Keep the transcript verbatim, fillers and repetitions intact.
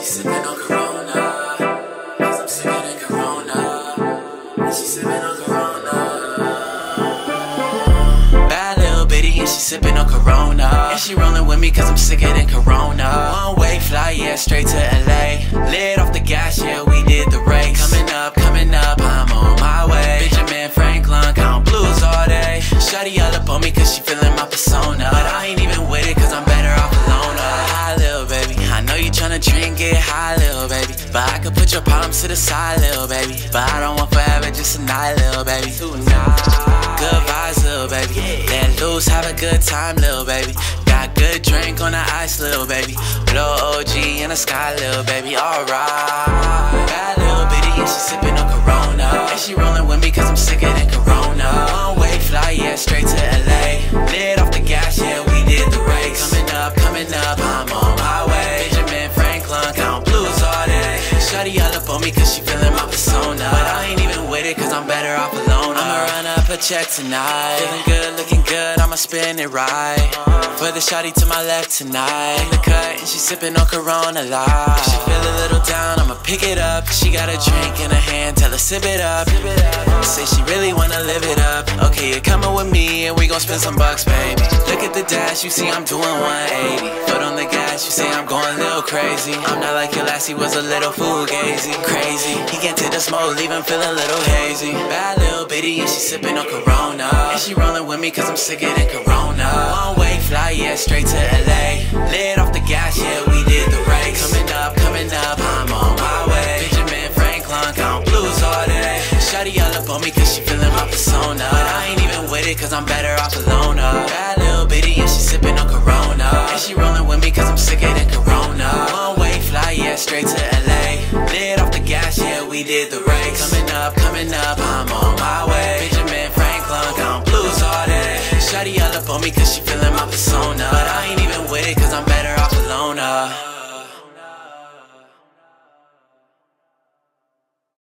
she sippin' on Corona, cause I'm sicker than Corona. And she sippin' on Corona. Bad little bitty and she sippin' on Corona. And she rollin' with me cause I'm sicker than Corona. One way fly, yeah, straight to L A. Lit off the gas, yeah, we did the race. Coming up, coming up, I'm on my way. Benjamin Franklin, count blues all day. Shawty all up on me cause she feelin' my persona. But I ain't even with it cause I'm better off alone. uh, Hi, little baby, I know you tryna drink, get high, little baby. But I could put your problems to the side, little baby. But I don't want forever, just a night, little baby. Tonight. Good vibes, little baby. Let loose, have a good time, little baby. Got good drink on the ice, little baby. Blow O G in the sky, little baby. Alright. Bad little bitty and she sippin' on Corona. And she rollin' with me cause I'm sicker than Corona. One way fly, yeah, straight to L A. Lit off the gas, yeah, we did the race. Coming up, coming up, I'm on my way. Benjamin Franklin, count blues all day. Shawty all up on me cause she feelin' my persona. But I ain't even with it cause I'm better off alone. I'ma run up a check tonight. Feeling good, looking good, I'ma spin it right. For the shawty to my left tonight. In the cut and she sippin' on Corona live. If she feel a little down, I'ma pick it up. She got a drink in her hand, tell her sip it up. Say she really wanna live it up. Okay, you're coming with me and we gon' spend some bucks, baby. Look at the dash, you see I'm doing one eighty. Foot on the gas, you say I'm going a little crazy. I'm not like your last, he was a little fugazi. Crazy, he get to the smoke, leave him feeling a little hazy. Bad little bitty and she sippin' on Corona. And she rollin' with me cause I'm sicker than Corona. One way fly, yeah, straight to L A. Lit off the gas, yeah, we did the race. Coming up, coming up, I'm on my way. Benjamin Franklin, count blues all day. Shawty all up on me cause she feelin' my persona. But I ain't even with it cause I'm better off alone. uh. Bad little bitty and she sippin' on Corona. And she rollin' with me cause I'm sicker than Corona. One way fly, yeah, straight to L A. Lit off the gas, yeah, we did the race. Coming up, coming up, I'm on my way. Benjamin Franklin, count blues all day. Shawty all up on me cause she feelin' my persona. But I ain't even with it cause I'm better off alone. uh.